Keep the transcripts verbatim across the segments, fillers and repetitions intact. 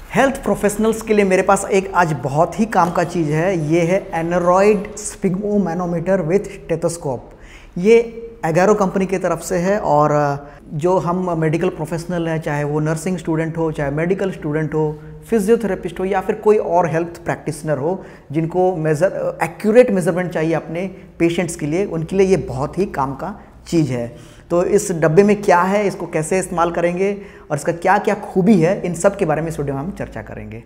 Health professionals के लिए मेरे पास एक आज बहुत ही काम का चीज़ है। ये है एनरॉयड स्फिग्मोमैनोमीटर विथ स्टेथोस्कोप। ये एगारो कंपनी की तरफ से है और जो हम मेडिकल प्रोफेशनल हैं, चाहे वो नर्सिंग स्टूडेंट हो, चाहे मेडिकल स्टूडेंट हो, फिजियोथेरेपिस्ट हो या फिर कोई और हेल्थ प्रैक्टिशनर हो जिनको मेज़र एक्यूरेट मेज़रमेंट चाहिए अपने पेशेंट्स के लिए, उनके लिए ये बहुत ही काम का चीज़ है। तो इस डब्बे में क्या है, इसको कैसे इस्तेमाल करेंगे और इसका क्या क्या खूबी है, इन सब के बारे में इस वीडियो में हम चर्चा करेंगे।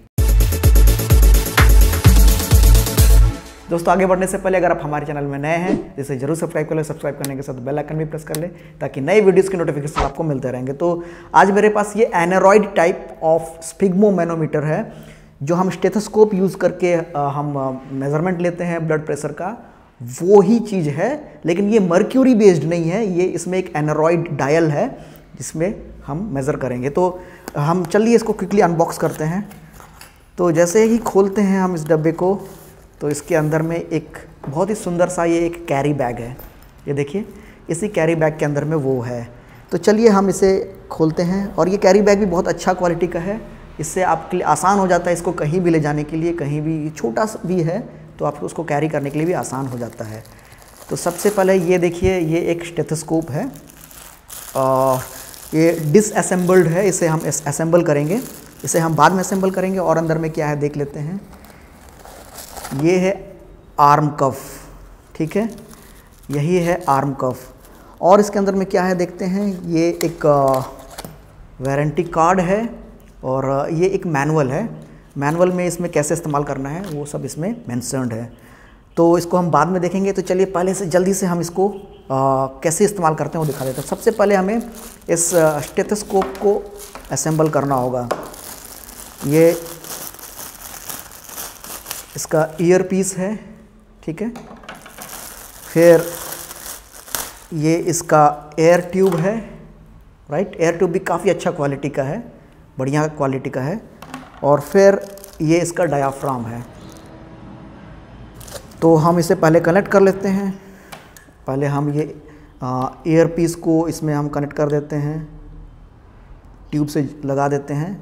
दोस्तों, आगे बढ़ने से पहले अगर आप हमारे चैनल में नए हैं जिसे जरूर सब्सक्राइब कर ले। सब्सक्राइब करने के साथ बेल आइकन भी प्रेस कर ले ताकि नई वीडियोस की नोटिफिकेशन आपको मिलते रहेंगे। तो आज मेरे पास ये एनरॉयड टाइप ऑफ स्फिग्मोमैनोमीटर है जो हम स्टेथोस्कोप यूज़ करके हम मेजरमेंट लेते हैं ब्लड प्रेशर का, वो ही चीज़ है। लेकिन ये मर्क्यूरी बेस्ड नहीं है, ये इसमें एक एनरॉयड डायल है जिसमें हम मेज़र करेंगे। तो हम चलिए इसको क्विकली अनबॉक्स करते हैं। तो जैसे ही खोलते हैं हम इस डब्बे को, तो इसके अंदर में एक बहुत ही सुंदर सा ये एक कैरी बैग है। ये देखिए, इसी कैरी बैग के अंदर में वो है। तो चलिए हम इसे खोलते हैं। और ये कैरी बैग भी बहुत अच्छा क्वालिटी का है, इससे आपके लिए आसान हो जाता है इसको कहीं भी ले जाने के लिए। कहीं भी छोटा भी है तो आपको उसको कैरी करने के लिए भी आसान हो जाता है। तो सबसे पहले ये देखिए, ये एक स्टेथोस्कोप है और ये डिसअसेंबल्ड है, इसे हम असेंबल करेंगे। इसे हम बाद में असेंबल करेंगे और अंदर में क्या है देख लेते हैं। ये है आर्म कफ, ठीक है, यही है आर्म कफ। और इसके अंदर में क्या है देखते हैं। ये एक वारंटी कार्ड है और ये एक मैनुअल है। मैनुअल में इसमें कैसे इस्तेमाल करना है वो सब इसमें मेंशन्ड है। तो इसको हम बाद में देखेंगे। तो चलिए पहले से जल्दी से हम इसको आ, कैसे इस्तेमाल करते हैं वो दिखा देते हैं। सबसे पहले हमें इस स्टेथोस्कोप को असेंबल करना होगा। ये इसका ईयर पीस है, ठीक है। फिर ये इसका एयर ट्यूब है, राइट। एयर ट्यूब भी काफ़ी अच्छा क्वालिटी का है, बढ़िया क्वालिटी का है। और फिर ये इसका डायाफ्राम है। तो हम इसे पहले कनेक्ट कर लेते हैं। पहले हम ये एयर पीस को इसमें हम कनेक्ट कर देते हैं, ट्यूब से लगा देते हैं।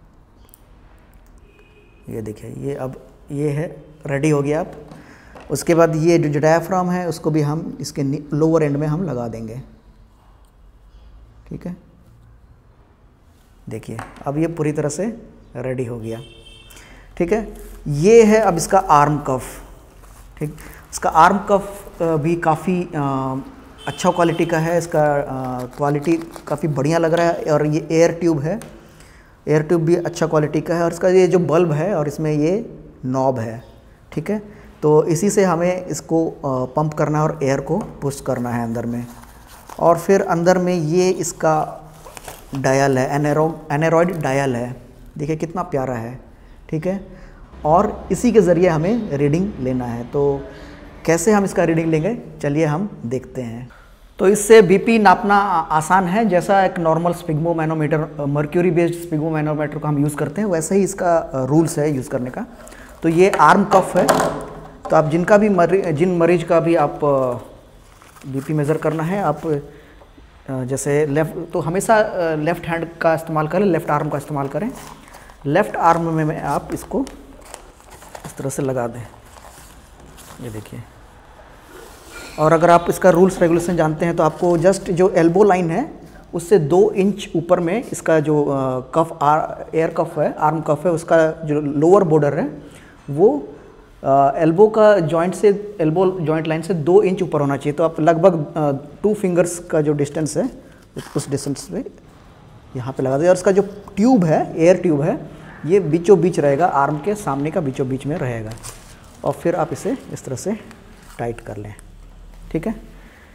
ये देखिए, ये अब ये है रेडी हो गया। अब उसके बाद ये जो डायाफ्राम है उसको भी हम इसके लोअर एंड में हम लगा देंगे, ठीक है। देखिए, अब ये पूरी तरह से रेडी हो गया, ठीक है। ये है अब इसका आर्म कफ, ठीक। इसका आर्म कफ भी काफ़ी अच्छा क्वालिटी का है। इसका क्वालिटी काफ़ी बढ़िया लग रहा है। और ये एयर ट्यूब है, एयर ट्यूब भी अच्छा क्वालिटी का है। और इसका ये जो बल्ब है और इसमें ये नॉब है, ठीक है। तो इसी से हमें इसको पंप करना है और एयर को पुश करना है अंदर में। और फिर अंदर में ये इसका डायल है, एनेरो एनेरॉयड डायल है। देखिए कितना प्यारा है, ठीक है। और इसी के ज़रिए हमें रीडिंग लेना है। तो कैसे हम इसका रीडिंग लेंगे, चलिए हम देखते हैं। तो इससे बीपी नापना आसान है। जैसा एक normal sphygmomanometer, mercury based sphygmomanometer को हम यूज़ करते हैं, वैसे ही इसका रूल्स है यूज़ करने का। तो ये आर्म कफ है। तो आप जिनका भी मरी, जिन मरीज का भी आप बीपी मेज़र करना है, आप जैसे लेफ़्ट, तो हमेशा लेफ़्ट हैंड का इस्तेमाल करें, लेफ़्ट आर्म का इस्तेमाल करें। लेफ़्ट आर्म में, में आप इसको इस तरह से लगा दें, ये देखिए। और अगर आप इसका रूल्स रेगुलेशन जानते हैं तो आपको जस्ट जो एल्बो लाइन है उससे दो इंच ऊपर में इसका जो कफ एयर कफ है, आर्म कफ है, उसका जो लोअर बॉर्डर है वो एल्बो का जॉइंट से, एल्बो जॉइंट लाइन से दो इंच ऊपर होना चाहिए। तो आप लगभग टू फिंगर्स का जो डिस्टेंस है उस डिस्टेंस पे यहाँ पे लगा दें। और इसका जो ट्यूब है, एयर ट्यूब है, ये बीचों बीच रहेगा, आर्म के सामने का बीचों बीच में रहेगा। और फिर आप इसे इस तरह से टाइट कर लें, ठीक है।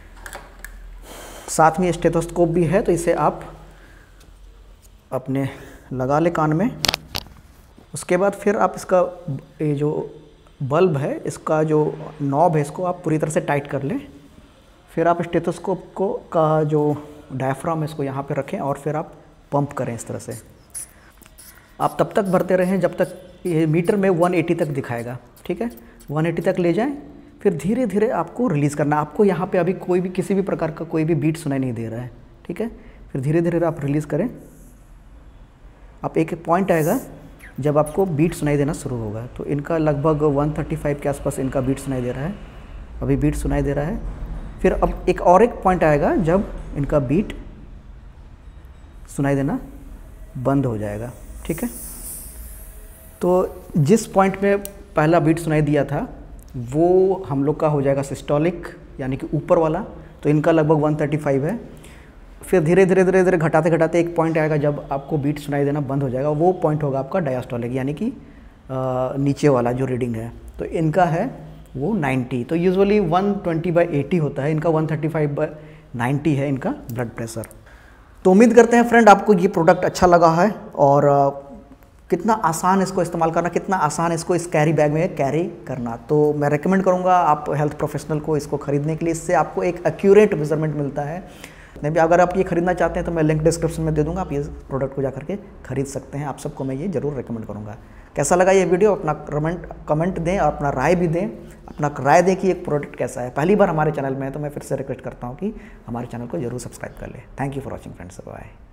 साथ में स्टेथोस्कोप भी है, तो इसे आप अपने लगा ले कान में। उसके बाद फिर आप इसका ये जो बल्ब है, इसका जो नॉब है, इसको आप पूरी तरह से टाइट कर लें। फिर आप स्टेथोस्कोप को का जो डायफ्राम है इसको यहाँ पे रखें और फिर आप पंप करें इस तरह से। आप तब तक भरते रहें जब तक ये मीटर में एक सौ अस्सी तक दिखाएगा, ठीक है। एक सौ अस्सी तक ले जाएं, फिर धीरे धीरे आपको रिलीज़ करना है। आपको यहाँ पे अभी कोई भी किसी भी प्रकार का कोई भी बीट सुनाई नहीं दे रहा है, ठीक है। फिर धीरे धीरे आप रिलीज़ करें। आप एक एक पॉइंट आएगा जब आपको बीट सुनाई देना शुरू होगा। तो इनका लगभग एक सौ पैंतीस के आसपास इनका बीट सुनाई दे रहा है, अभी बीट सुनाई दे रहा है। फिर अब एक और एक पॉइंट आएगा जब इनका बीट सुनाई देना बंद हो जाएगा, ठीक है। तो जिस पॉइंट में पहला बीट सुनाई दिया था वो हम लोग का हो जाएगा सिस्टोलिक, यानी कि ऊपर वाला। तो इनका लगभग एक सौ पैंतीस है। फिर धीरे धीरे धीरे धीरे घटाते घटाते एक पॉइंट आएगा जब आपको बीट सुनाई देना बंद हो जाएगा, वो पॉइंट होगा आपका डायस्टोलिक, यानी कि नीचे वाला जो रीडिंग है। तो इनका है वो नब्बे। तो यूजुअली एक सौ बीस बाई अस्सी होता है, इनका एक सौ पैंतीस बाई नब्बे है इनका ब्लड प्रेशर। तो उम्मीद करते हैं फ्रेंड आपको ये प्रोडक्ट अच्छा लगा है, और कितना आसान इसको इस्तेमाल करना, कितना आसान इसको इस कैरी बैग में कैरी करना। तो मैं रेकमेंड करूँगा आप हेल्थ प्रोफेशनल को इसको खरीदने के लिए। इससे आपको एक एक्यूरेट मेजरमेंट मिलता है। नहीं भी अगर आप ये खरीदना चाहते हैं तो मैं लिंक डिस्क्रिप्शन में दे दूंगा, आप ये प्रोडक्ट को जाकर के खरीद सकते हैं। आप सबको मैं ये जरूर रेकमेंड करूँगा। कैसा लगा ये वीडियो, अपना कमेंट कमेंट दें और अपना राय भी दें, अपना राय दें कि एक प्रोडक्ट कैसा है। पहली बार हमारे चैनल में है तो मैं फिर से रिक्वेस्ट करता हूँ कि हमारे चैनल को जरूर सब्सक्राइब कर लें। Thank you for watching friends, bye.